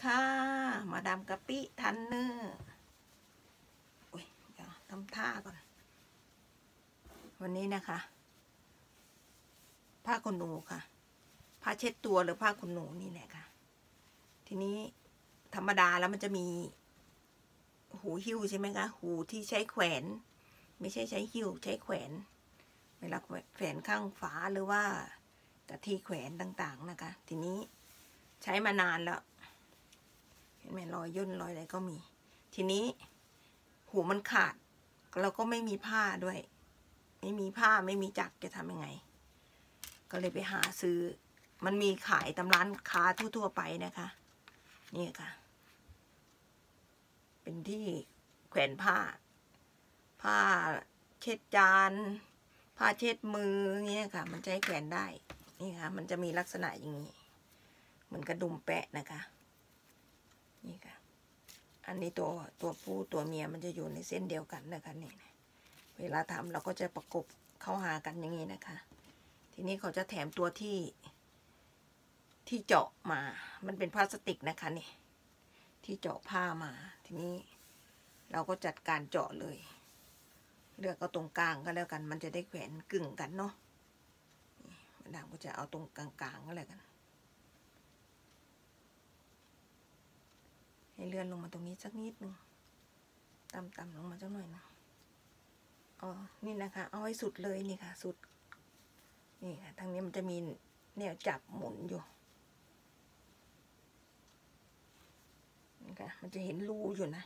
ค่ะมาดามกะปิทันเนอร์อุ้ยเดี๋ยวทำท่าก่อนวันนี้นะคะผ้าขนหนูค่ะผ้าเช็ดตัวหรือผ้าขนหนูนี่แหละค่ะทีนี้ธรรมดาแล้วมันจะมีหูหิ้วใช่ไหมคะหูที่ใช้แขวนไม่ใช่ใช้หิ้วใช้แขวนเวลาแขวนข้างฝาหรือว่ากะที่แขวนต่างๆนะคะทีนี้ใช้มานานแล้วเห็นไหมรอยย่นรอยอะไรก็มีทีนี้หูมันขาดเราก็ไม่มีผ้าด้วยไม่มีผ้าไม่มีจักรจะทำยังไงก็เลยไปหาซื้อมันมีขายตามร้านค้าทั่วๆไปนะคะนี่ค่ะเป็นที่แขวนผ้าเช็ดจานผ้าเช็ดมือเงี้ยค่ะมันจะให้แขวนได้นี่ค่ะมันจะมีลักษณะอย่างนี้เหมือนกระดุมแปะนะคะนี่ค่ะอันนี้ตัวผู้ตัวเมียมันจะอยู่ในเส้นเดียวกันนะคะนี่เวลาทำเราก็จะประกบเข้าหากันอย่างนี้นะคะทีนี้เขาจะแถมตัวที่เจาะมามันเป็นพลาสติกนะคะนี่ที่เจาะผ้ามาทีนี้เราก็จัดการเจาะเลยเลือกเอาตรงกลางก็แล้วกันมันจะได้แขวนกึ่งกันเนาะมาดามก็จะเอาตรงกลางๆก็แล้วกันให้เลื่อนลงมาตรงนี้สักนิดนึงต่ำๆลงมาสักหน่อยนะอ๋อนี่นะคะเอาไว้สุดเลยนี่ค่ะสุดนี่ค่ะทางนี้มันจะมีแนวจับหมุนอยู่นี่ค่ะมันจะเห็นรูอยู่นะ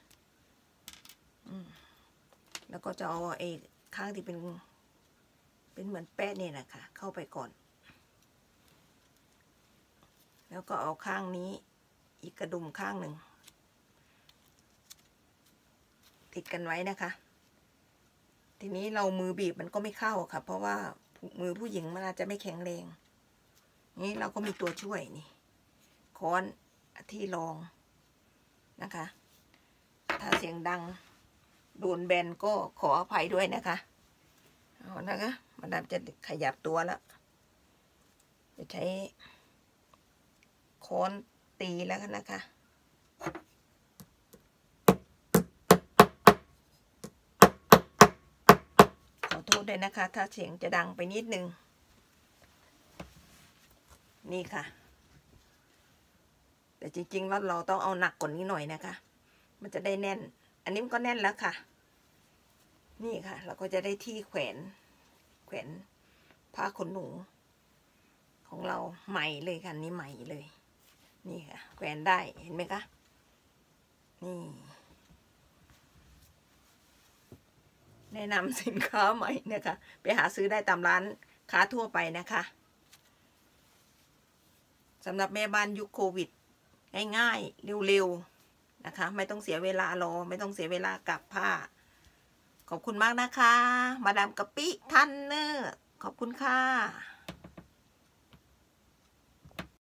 แล้วก็จะเอาข้างที่เป็นเหมือนแป้เนี่ยนะคะเข้าไปก่อนแล้วก็เอาข้างนี้อีกกระดุมข้างหนึ่งติดกันไว้นะคะทีนี้เรามือบีบมันก็ไม่เข้าค่ะเพราะว่ามือผู้หญิงมันอาจจะไม่แข็งแรงนี้เราก็มีตัวช่วยนี่ค้อนที่รองนะคะถ้าเสียงดังโดนแบนก็ขออภัยด้วยนะคะเอานะคะมาดามจะขยับตัวแล้วจะใช้ค้อนตีแล้วกันนะคะขอโทษด้วยนะคะถ้าเสียงจะดังไปนิดนึงนี่ค่ะแต่จริงๆแล้วเราต้องเอาหนักกว่านี้หน่อยนะคะมันจะได้แน่นอันนี้มันก็แน่นแล้วค่ะนี่ค่ะเราก็จะได้ที่แขวนผ้าขนหนูของเราใหม่เลยค่ะนี่ใหม่เลยนี่ค่ะแขวนได้เห็นไหมคะนี่แนะนำสินค้าใหม่นะคะไปหาซื้อได้ตามร้านค้าทั่วไปนะคะสำหรับแม่บ้านยุคโควิดง่ายๆเร็วๆนะคะไม่ต้องเสียเวลารอไม่ต้องเสียเวลากับผ้าขอบคุณมากนะคะมาดามกะปิทันเนอร์ขอบคุณค่ะ